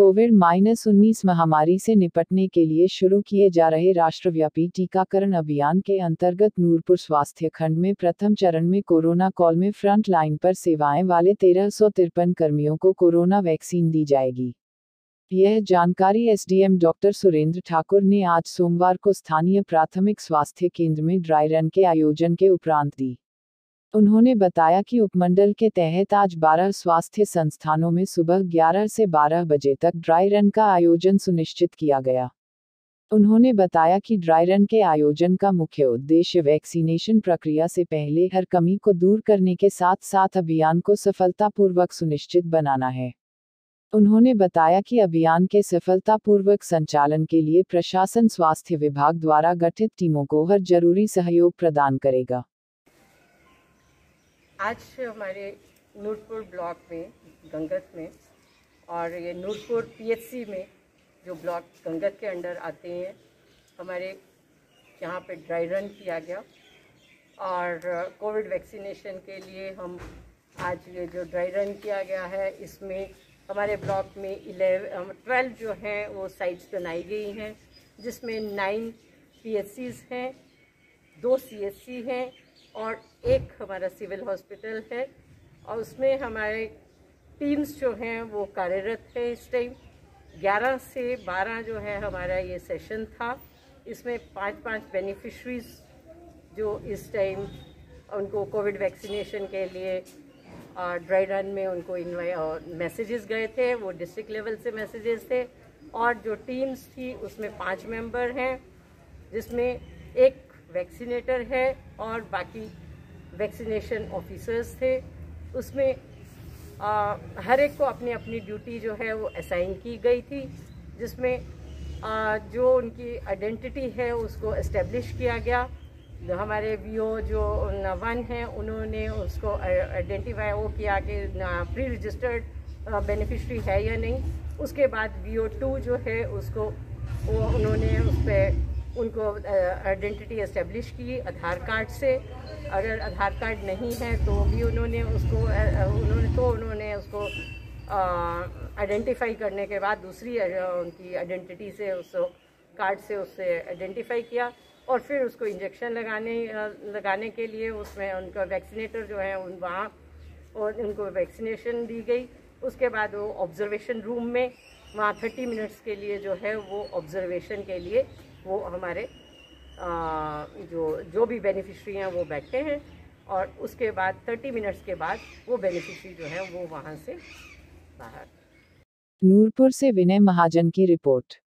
कोविड-19 महामारी से निपटने के लिए शुरू किए जा रहे राष्ट्रव्यापी टीकाकरण अभियान के अंतर्गत नूरपुर स्वास्थ्य खंड में प्रथम चरण में कोरोना कॉल में फ्रंट लाइन पर सेवाएं वाले 1353 कर्मियों को कोरोना वैक्सीन दी जाएगी। यह जानकारी एसडीएम डॉक्टर सुरेंद्र ठाकुर ने आज सोमवार को स्थानीय प्राथमिक स्वास्थ्य केंद्र में ड्राई रन के आयोजन के उपरांत दी। उन्होंने बताया कि उपमंडल के तहत आज 12 स्वास्थ्य संस्थानों में सुबह 11 से 12 बजे तक ड्राई रन का आयोजन सुनिश्चित किया गया। उन्होंने बताया कि ड्राई रन के आयोजन का मुख्य उद्देश्य वैक्सीनेशन प्रक्रिया से पहले हर कमी को दूर करने के साथ साथ अभियान को सफलतापूर्वक सुनिश्चित बनाना है। उन्होंने बताया कि अभियान के सफलतापूर्वक संचालन के लिए प्रशासन स्वास्थ्य विभाग द्वारा गठित टीमों को हर जरूरी सहयोग प्रदान करेगा। आज हमारे नूरपुर ब्लॉक में गंगत में और ये नूरपुर पीएचसी में जो ब्लॉक गंगत के अंडर आते हैं, हमारे यहाँ पे ड्राई रन किया गया और कोविड वैक्सीनेशन के लिए हम आज ये जो ड्राई रन किया गया है, इसमें हमारे ब्लॉक में 12 जो हैं वो साइट्स बनाई गई हैं, जिसमें 9 पीएचसीज़ हैं, 2 सीएचसी हैं और एक हमारा सिविल हॉस्पिटल है। और उसमें हमारे टीम्स जो हैं वो कार्यरत है। इस टाइम 11 से 12 जो है हमारा ये सेशन था। इसमें 5-5 बेनिफिशरीज जो इस टाइम उनको कोविड वैक्सीनेशन के लिए ड्राई रन में उनको मैसेजेस गए थे, वो डिस्ट्रिक्ट लेवल से मैसेजेस थे। और जो टीम्स थी उसमें 5 मेंबर हैं, जिसमें एक वैक्सीनेटर है और बाकी वैक्सीनेशन ऑफिसर्स थे। उसमें हर एक को अपनी अपनी ड्यूटी जो है वो असाइन की गई थी, जिसमें जो उनकी आइडेंटिटी है उसको एस्टेब्लिश किया गया। हमारे वीओ जो 1 हैं उन्होंने उसको आइडेंटिफाई वो किया कि प्री रजिस्टर्ड बेनिफिशरी है या नहीं। उसके बाद वीओ 2 जो है उसको उन्होंने उस पर उनको आइडेंटिटी एस्टेब्लिश की आधार कार्ड से। अगर आधार कार्ड नहीं है तो भी उन्होंने उसको आइडेंटिफाई करने के बाद दूसरी उनकी आइडेंटिटी से उस कार्ड से उससे आइडेंटिफाई किया और फिर उसको इंजेक्शन लगाने के लिए उसमें उनका वैक्सीनेटर जो है वहाँ और उनको वैक्सीनेशन दी गई। उसके बाद वो ऑब्जर्वेशन रूम में वहाँ 30 मिनट्स के लिए जो है वो ऑब्जर्वेशन के लिए वो हमारे जो भी बेनिफिशरी हैं वो बैठते हैं और उसके बाद 30 मिनट्स के बाद वो बेनिफिशरी जो है वो वहाँ से बाहर। नूरपुर से विनय महाजन की रिपोर्ट।